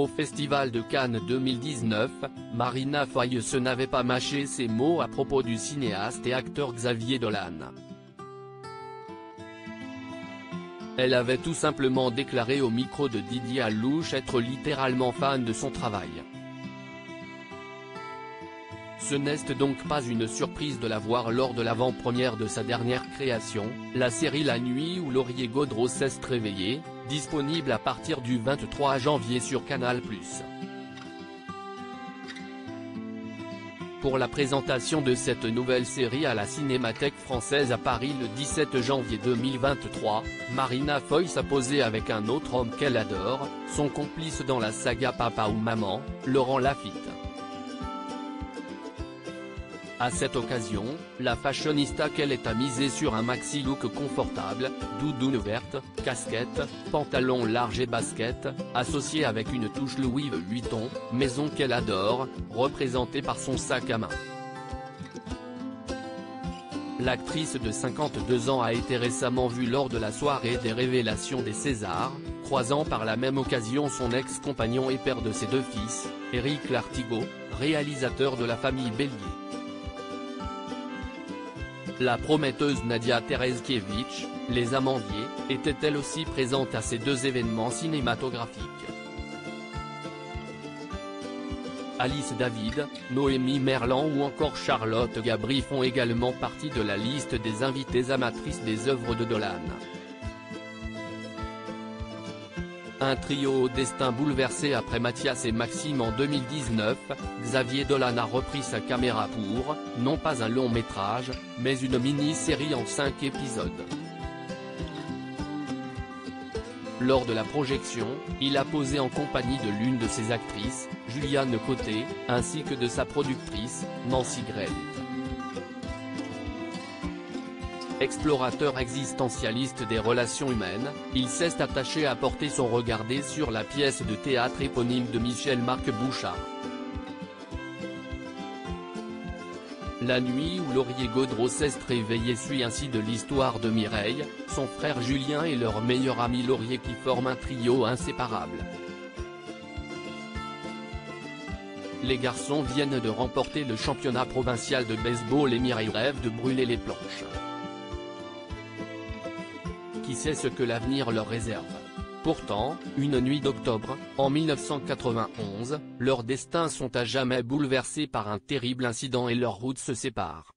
Au Festival de Cannes 2019, Marina Foïs se n'avait pas mâché ses mots à propos du cinéaste et acteur Xavier Dolan. Elle avait tout simplement déclaré au micro de Didier Allouche être littéralement fan de son travail. Ce n'est donc pas une surprise de la voir lors de l'avant-première de sa dernière création, la série La nuit où Laurier Gaudreau s'est réveillé, disponible à partir du 23 janvier sur Canal+. Pour la présentation de cette nouvelle série à la Cinémathèque française à Paris le 17 janvier 2023, Marina Foïs a posé avec un autre homme qu'elle adore, son complice dans la saga Papa ou Maman, Laurent Lafitte. À cette occasion, la fashionista qu'elle est a misé sur un maxi-look confortable, doudoune verte, casquette, pantalon large et basket, associé avec une touche Louis Vuitton, maison qu'elle adore, représentée par son sac à main. L'actrice de 52 ans a été récemment vue lors de la soirée des révélations des Césars, croisant par la même occasion son ex-compagnon et père de ses deux fils, Éric Lartigot, réalisateur de La famille Bélier. La prometteuse Nadia Terezkiewicz, les Amandiers, était elle aussi présente à ces deux événements cinématographiques. Alice David, Noémie Merlan ou encore Charlotte Gabri font également partie de la liste des invitées amatrices des œuvres de Dolan. Un trio au destin bouleversé après Mathias et Maxime en 2019, Xavier Dolan a repris sa caméra pour, non pas un long métrage, mais une mini-série en 5 épisodes. Lors de la projection, il a posé en compagnie de l'une de ses actrices, Juliane Côté, ainsi que de sa productrice, Nancy Grell. Explorateur existentialiste des relations humaines, il s'est attaché à porter son regard sur la pièce de théâtre éponyme de Michel-Marc Bouchard. La nuit où Laurier Gaudreau s'est réveillé suit ainsi de l'histoire de Mireille, son frère Julien et leur meilleur ami Laurier qui forment un trio inséparable. Les garçons viennent de remporter le championnat provincial de baseball et Mireille rêve de brûler les planches. Qui sait ce que l'avenir leur réserve? Pourtant, une nuit d'octobre, en 1991, leurs destins sont à jamais bouleversés par un terrible incident et leurs routes se séparent.